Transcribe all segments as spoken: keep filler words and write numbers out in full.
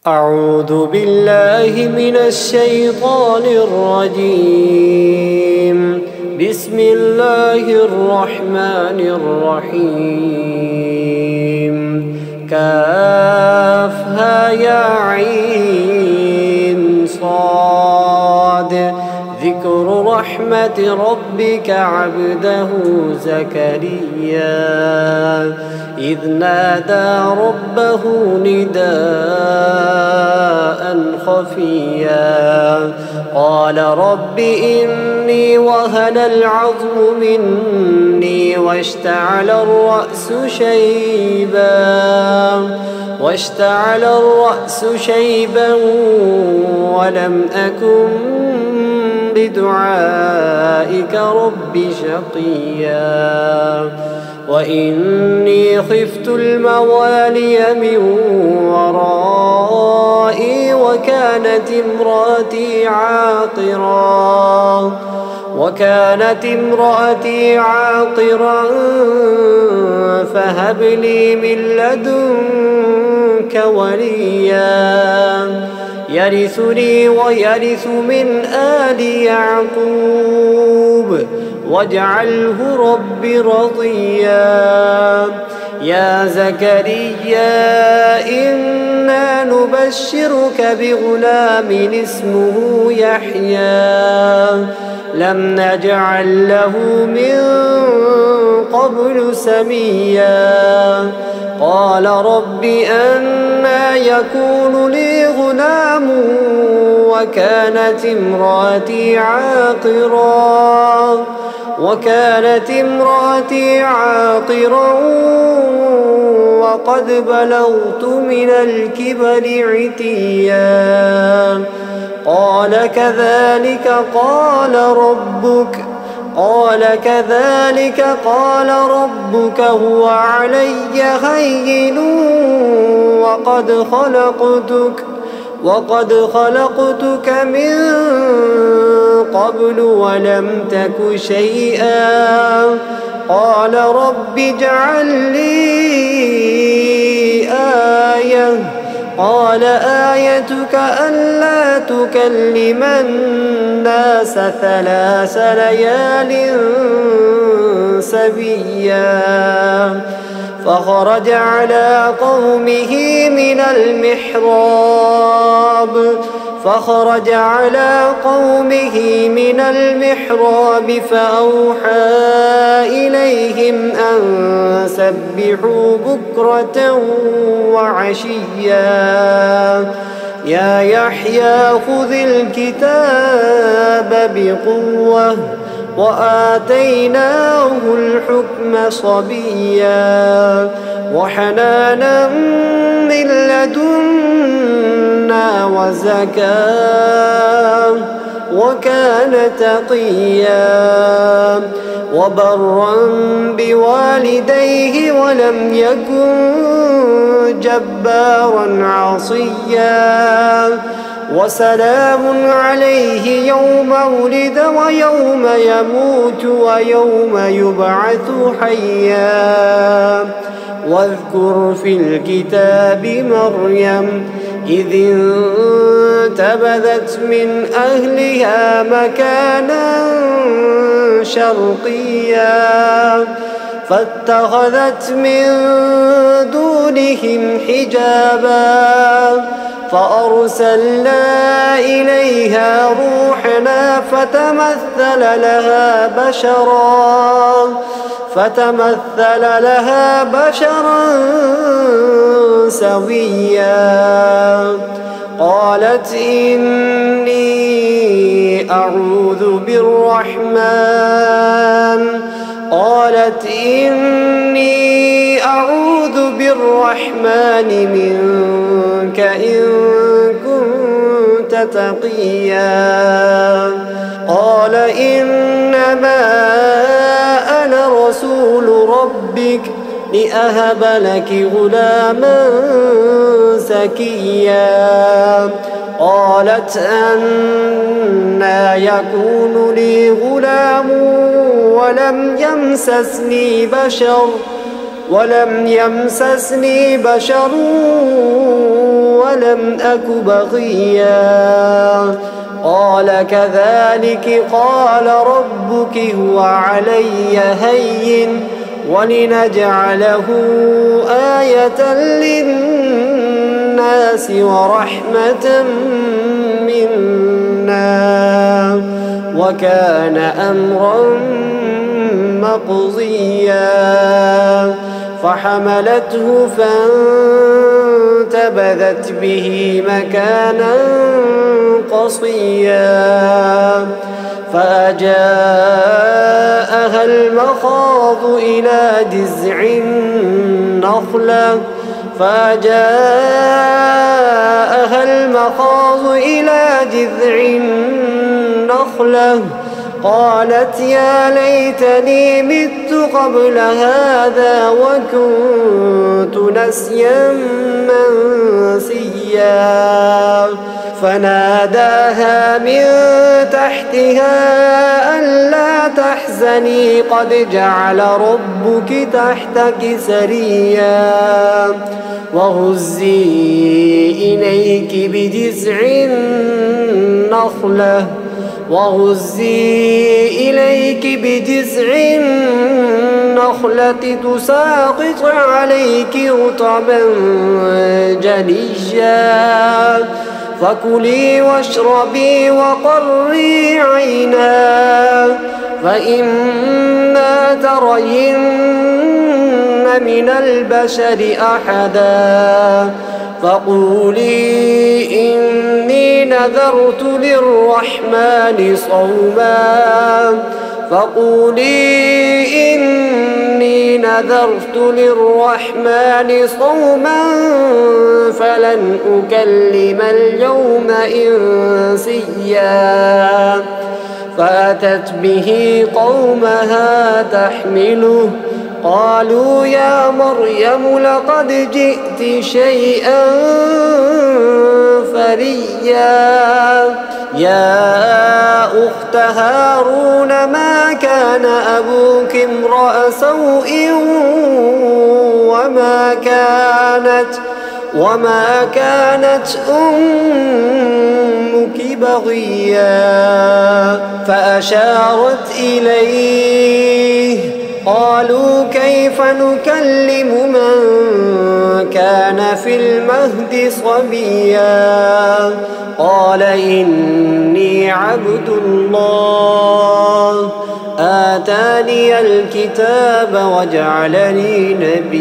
أعوذ بالله من الشيطان الرجيم. بسم الله الرحمن الرحيم. كافها يا عين صاد. ذكر رحمة ربك عبده زكريا إذ نادى ربه نداء خفيا قال رب إني وهن العظم مني واشتعل الرأس شيبا واشتعل الرأس شيبا ولم أكن بدعائك رب شقيا وإني خفت الموالي من ورائي وكانت امرأتي عاقرا وكانت امرأتي عاقرا فهب لي من لدنك وليا يرثني ويرث من آل يعقوب واجعله رب رضيا. يا زكريا إنا نبشرك بغلام اسمه يحيى لم نجعل له من قبل سميا قال رب أنى يكون لي غلام وكانت امرأتي عاقرا وكانت امرأتي عاقرا وقد بلغت من الكبر عتيا قال كذلك قال ربك قال كذلك قال ربك هو علي هين وقد خلقتك وقد خلقتك من قبل ولم تك شيئا قال رب اجعل لي آية قال آيتك ألا تكلم الناس ثلاث ليال سبيا فخرج على قومه من المحراب فخرج على قومه من المحراب فأوحى إليهم أن سبحوا بكرة وعشيا يا يحيى خذ الكتاب بقوة وآتيناه الحكم صبيا وحنانا من لدنا وزكاة وكان تقيا وبرا بوالديه ولم يكن جبارا عصيا وسلام عليه يوم ولد ويوم يموت ويوم يبعث حيا واذكر في الكتاب مريم إذ انتبذت من أهلها مكانا شرقيا فاتخذت من دونهم حجابا فأرسلنا إليها روحنا فتمثل لها بشرا فتمثل لها بشرا سويا قالت إني أعوذ بالرحمن قالت إني أعوذ بالرحمن منك إن كنت تقيا قال إنما أنا رسول ربك لأهب لك غلاما زكيا قالت أنى يكون لي غلام ولم يمسسني بشر ولم يمسسني بشر ولم أك بغيا قال كذلك قال ربك هو علي هين ولنجعله آية للناس ورحمة منا وكان أمرا مقضيا فحملته فانتبذت به مكانا قصيا فأجاءها المخاض إلى جذع النخلة فأجاءها المخاض إلى جذع النخلة قالت يا ليتني مت قبل هذا وكنت نسيا منسيا فناداها من تحتها ألا تحزني قد جعل ربك تحتك سريا وهزي إليك بجذع النخلة وهزي إليك بجذع النخلة تساقط عليك رطبا جنيا فكلي واشربي وقري عينا فإما ترين من البشر أحدا فقولي إني نذرت للرحمن صوما فقولي إني نذرت للرحمن صوما فلن أكلم اليوم إنسيا فأتت به قومها تحمله قالوا يا مريم لقد جئت شيئا فريا يا أخت هارون ما كان أبوك امرأ سوء وما كانت وما كانت أمك بغيا فأشارت إليه قالوا كيف نكلم من كان في المهد صبيا قال إني عبد الله آتاني الكتاب وجعلني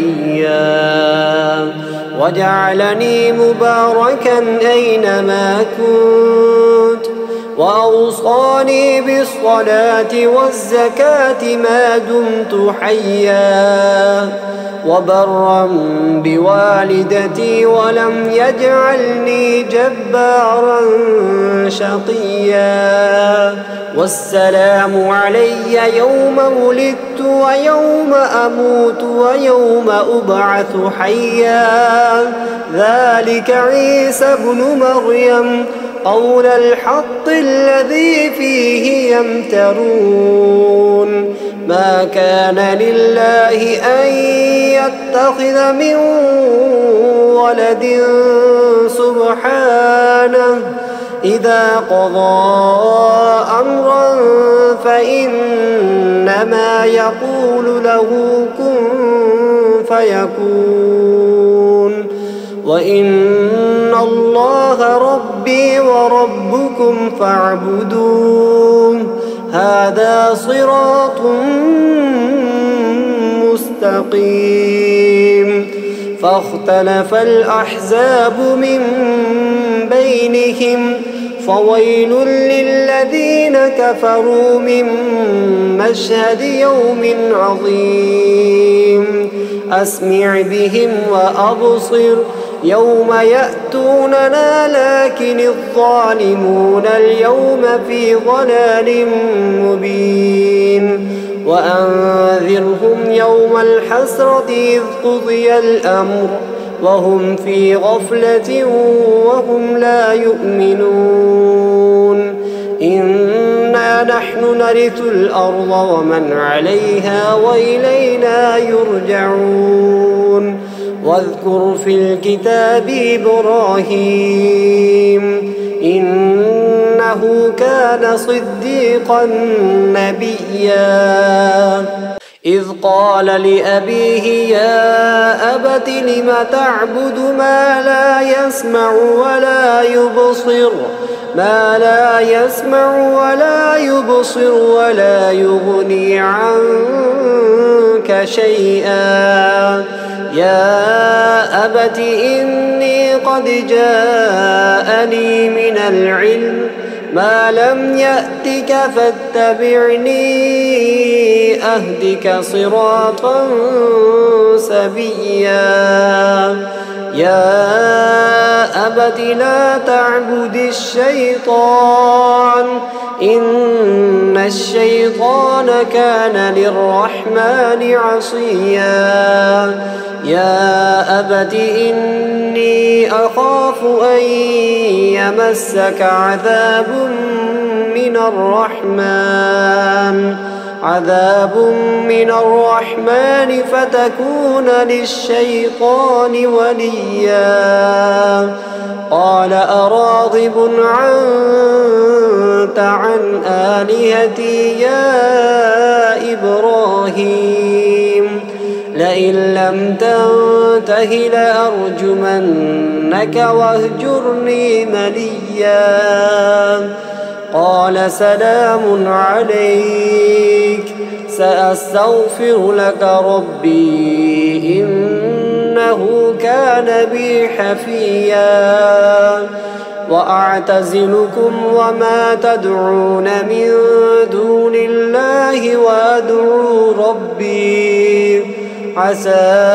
نبيا وجعلني مباركا أينما كنت وأوصاني بالصلاة والزكاة ما دمت حيا وبرا بوالدتي ولم يجعلني جبارا شقيا والسلام علي يوم ولدت ويوم أموت ويوم أبعث حيا ذلك عيسى ابن مريم قول الحق الذي فيه يمترون ما كان لله أن يتخذ من ولد سبحانه إذا قضى أمرا فإنما يقول له كن فيكون وإن الله ربي وربكم فاعبدوه هذا صراط مستقيم فاختلف الأحزاب من بينهم فويل للذين كفروا من مشهد يوم عظيم أسمع بهم وأبصر يوم يأتوننا لكن الظالمون اليوم في ضلال مبين وأنذرهم يوم الحسرة إذ قضي الأمر وهم في غفلة وهم لا يؤمنون إنا نحن نرث الأرض ومن عليها وإلينا يرجعون واذكر في الكتاب إبراهيم إنه كان صديقا نبيا إذ قال لأبيه يا أبت لم تعبد ما لا يسمع ولا يبصر ما لا يسمع ولا يبصر ولا يغني عنك شيئا يا أبت إني قد جاءني من العلم ما لم يأتك فاتبعني أهدك صراطا سويا يا أبت لا تعبد الشيطان إن الشيطان كان للرحمن عصيا يا أبت إني أخاف أن يمسك عذاب من الرحمن عذاب من الرحمن فتكون للشيطان وليا قال أراغب أنت عن آلهتي يا إبراهيم لئن لم تنته لأرجمنك واهجرني مليا قال سلام عليك سأستغفر لك ربي إنه كان بي حفيا وأعتزلكم وما تدعون من دون الله وأدعو ربي عسى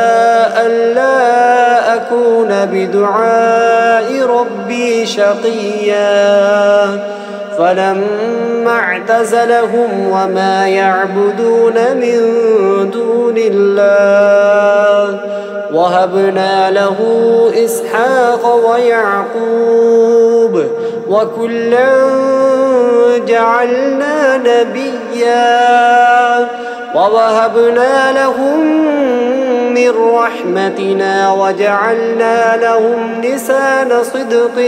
ألا أكون بدعاء ربي شقيا فلما اعتزلهم وما يعبدون من دون الله وهبنا له إسحاق ويعقوب وكلا جعلنا نبيا ووهبنا لهم من رحمتنا وجعلنا لهم لسان صدق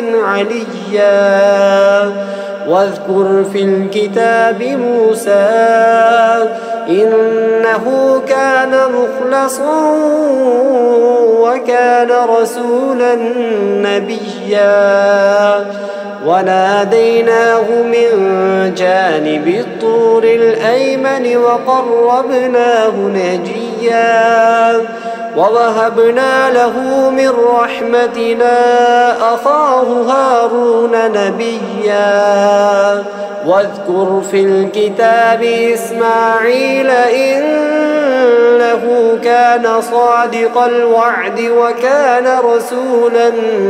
عليا واذكر في الكتاب موسى إنه كان مخلصا وكان رسولا نبيا وناديناه من جانب الطور الأيمن وقربناه نجيا ووهبنا له من رحمتنا أخاه هارون نبيا واذكر في الكتاب إسماعيل إنه كان صادق الوعد وكان رسولا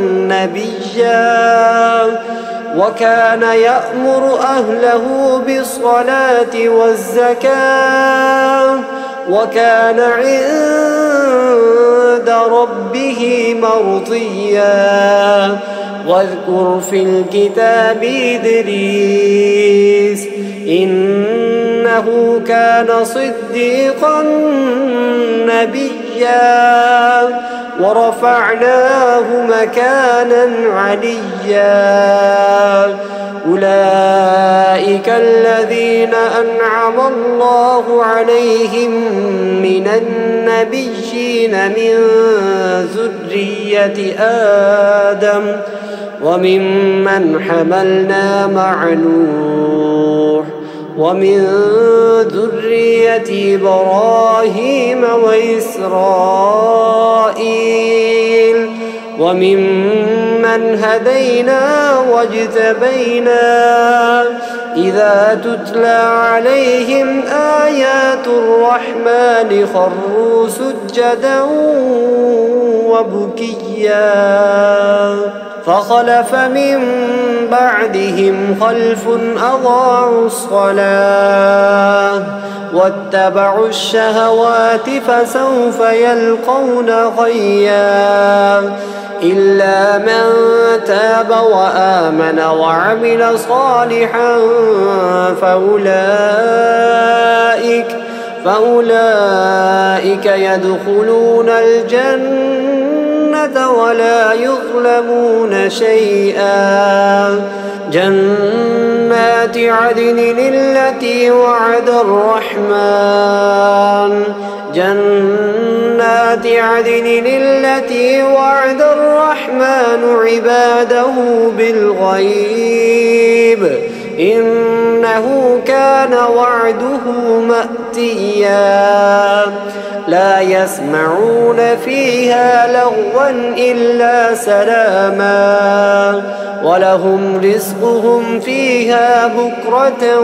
نبيا وكان يأمر أهله بالصلاة والزكاة وكان عند ربه مرضيا واذكر في الكتاب إدريس إنه كان صديقا نبيا ورفعناه مكانا عليا أولئك الذين أنعم الله عليهم من النبيين من ذرية آدم وممن حملنا مع نوح ومن ذرية إبراهيم وإسرائيل وممن هدينا واجتبينا إذا تتلى عليهم آيات الرحمن خروا سجدا وبكيا فخلف من بعدهم خلف أضاعوا الصلاة واتبعوا الشهوات فسوف يلقون غيا إلا من تاب وآمن وعمل صالحا فأولئك فأولئك يدخلون الجنة ولا يظلمون شيئا. جنات عدن التي وعد الرحمن جنات عدن التي وعد الرحمن عباده بالغيب إنه كان وعده مأتيا. لا يسمعون فيها لغوا إلا سلاما ولهم رزقهم فيها بكرة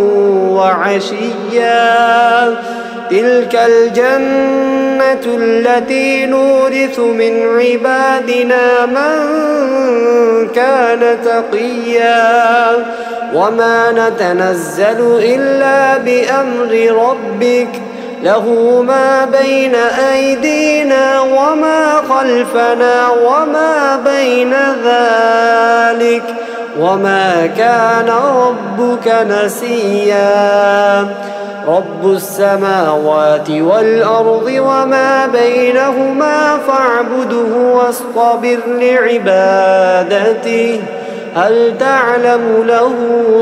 وعشيا. تلك الجنة التي نورث من عبادنا من كان تقيا. وما نتنزل إلا بأمر ربك له ما بين أيدينا وما خلفنا وما بين ذلك وما كان ربك نسيا. رب السماوات والأرض وما بينهما فاعبده واصطبر لعبادته هل تعلم له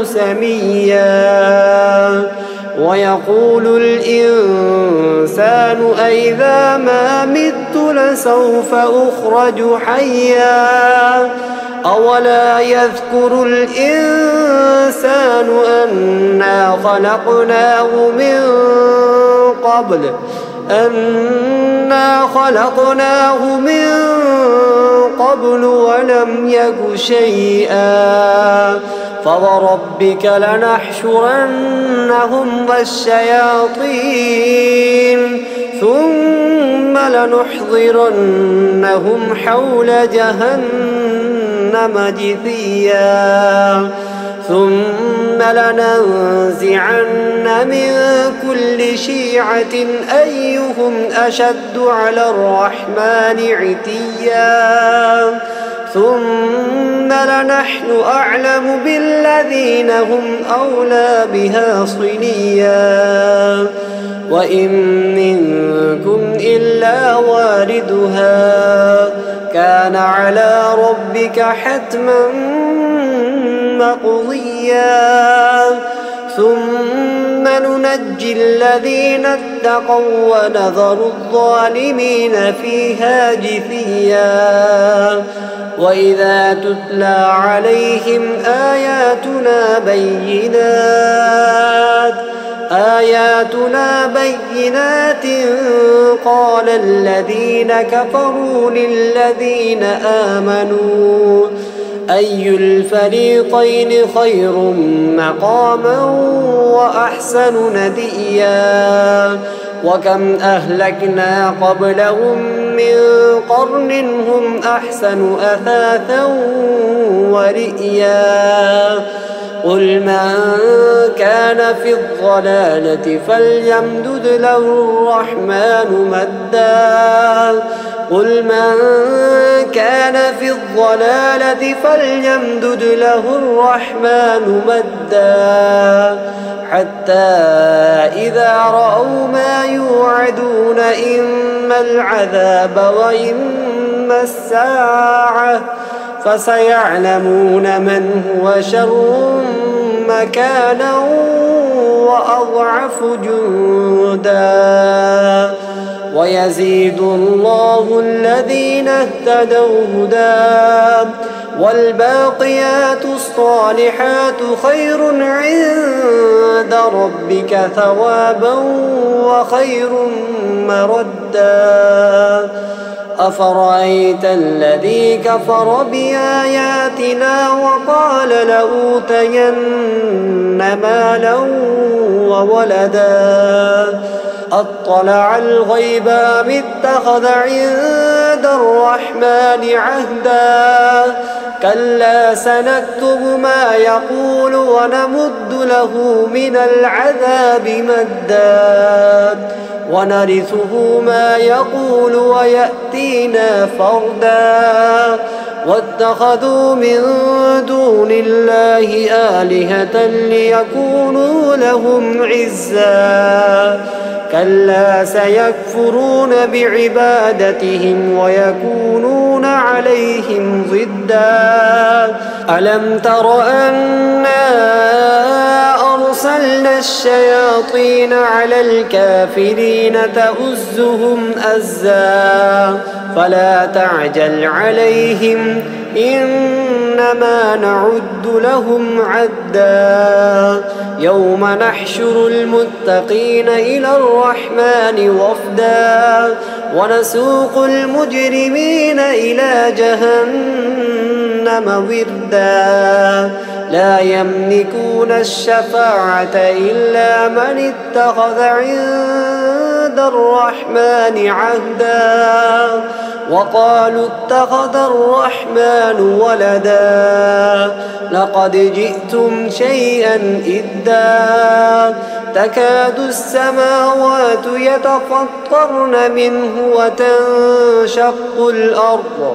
سميا. ويقول الإنسان أئذا ما مت لسوف أخرج حيا. أولا يذكر الإنسان أنا خلقناه من قبل أنا خلقناه من قبل ولم يك شيئا. فوربك لنحشرنهم والشياطين ثم لنحضرنهم حول جهنم جثيا. ثم لننزعن من كل شيعة أيهم أشد على الرحمن عتيا. ثم لنحن أعلم بالذين هم أولى بها صليا. وإن منكم إلا واردها كان على ربك حتما مقضيا. ثم ننجي الذين اتقوا ونذر الظالمين فيها جثيا. وإذا تتلى عليهم آياتنا بينات آياتنا بينات قال الذين كفروا للذين آمنوا أي الفريقين خير مقاما وأحسن نديا. وكم أهلكنا قبلهم من قرن هم أحسن أثاثا ورئيا. قل من كان في الضلالة فليمدد له الرحمن مدا قل من كان في الضلالة فليمدد له الرحمن مدا حتى إذا رأوا ما يوعدون إما العذاب وإما الساعة فسيعلمون من هو شر مكانا وأضعف جندا ويزيد الله الذين اهتدوا هدى والباقيات الصالحات خير عند ربك ثوابا وخير مردا. أفرأيت الذي كفر بآياتنا وقال لأوتين مالا وولدا أطلع الغيب أم اتخذ عند الرحمن عهدا كلا سنكتب ما يقول ونمد له من العذاب مدا ونرثه ما يقول ويأتينا فردا واتخذوا من دون الله آلهة ليكونوا لهم عزا كلا سيكفرون بعبادتهم ويكونون عليهم ضدا ألم تر أنا أرسلنا الشياطين على الكافرين تؤزهم أزا فلا تعجل عليهم إنما نعد لهم عدا يوم نحشر المتقين إلى الرحمن وفدا ونسوق المجرمين إلى جهنم وردا لا يملكون الشفاعة إلا من اتخذ عند الرحمن عهدا وقالوا اتخذ الرحمن ولدا لقد جئتم شيئا إدا تكاد السماوات يتفطرن منه وتنشق الأرض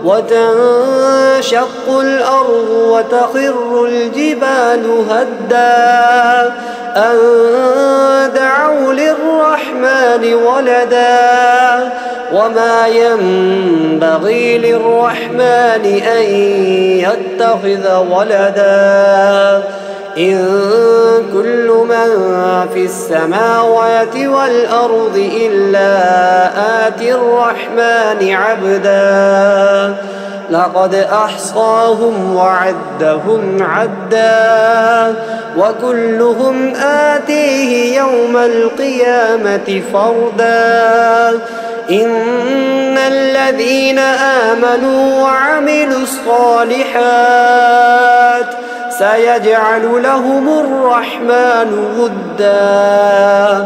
وتنشق الأرض وتخر الجبال هدا أن دعوا للرحمن ولدا وما ينبغي للرحمن أن يتخذ ولدا إن كل من في السماوات والأرض إلا آتي الرحمن عبدا لقد أحصاهم وعدهم عدا وكلهم آتيه يوم القيامة فردا إن الذين آمنوا وعملوا الصالحات سيجعل لهم الرحمن ودا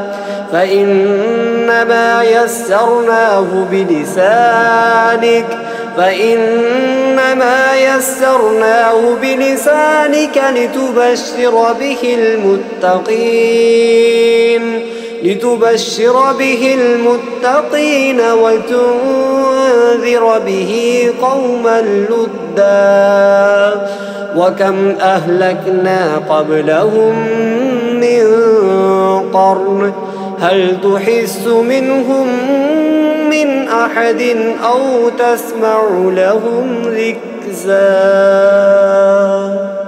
فإنما يسرناه بلسانك فإنما يسرناه بلسانك لتبشر به المتقين لتبشر به المتقين وتنذر به قوما لدا وكم أهلكنا قبلهم من قرن هل تحس منهم من أحد أو تسمع لهم ركزا.